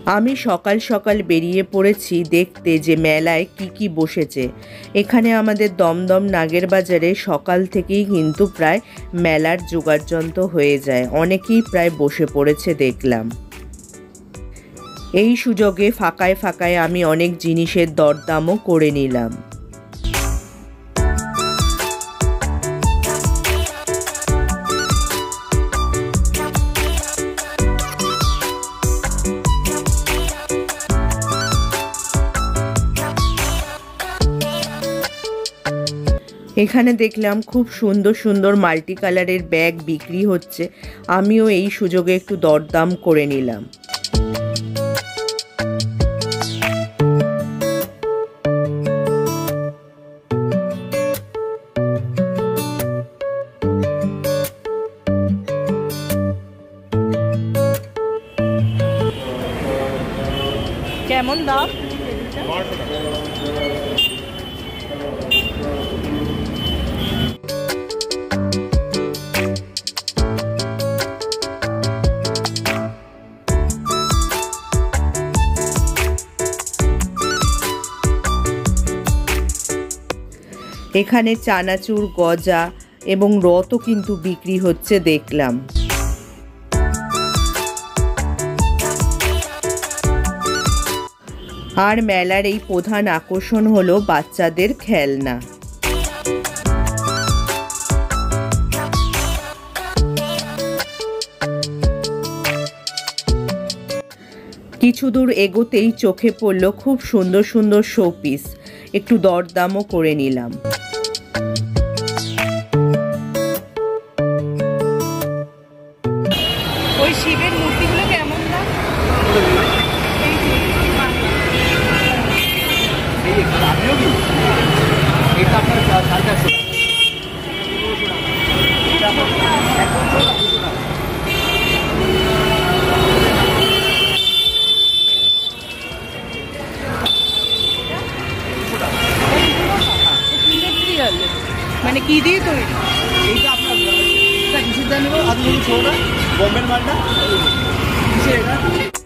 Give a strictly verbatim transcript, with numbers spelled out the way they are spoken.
আমি সকাল সকাল বেরিয়ে পড়েছি দেখতে যে মেলায় কি কি বসেছে। এখানে আমাদের দমদম নাগের বাজারে সকাল থেকেই কিন্তু প্রায় মেলার জোগাড়যন্ত্র হয়ে যায়, অনেকেই প্রায় বসে পড়েছে দেখলাম। এই সুযোগে ফাঁকায় ফাঁকায় আমি অনেক জিনিসের দরদামও করে নিলাম। এখানে দেখলাম খুব সুন্দর সুন্দর মাল্টি কালারের ব্যাগ বিক্রি হচ্ছে, আমিও এই সুযোগে একটু দরদাম করে নিলাম। কেমন দাম? এখানে চানাচুর, গজা এবং রথও কিন্তু বিক্রি হচ্ছে দেখলাম। আর মেলার এই প্রধান আকর্ষণ হলো বাচ্চাদের খেলনা। কিছু দূর এগোতেই চোখে পড়ল খুব সুন্দর সুন্দর শোপিস, একটু দরদামও করে নিলাম। ওই শিবের মূর্তিগুলো কেমন দাম? মানে কি দিয়ে তৈরি? এইটা আপনার কিসের দাম নেব? আপনি ছোটটা বোম্বের মালটা কিসের এটা?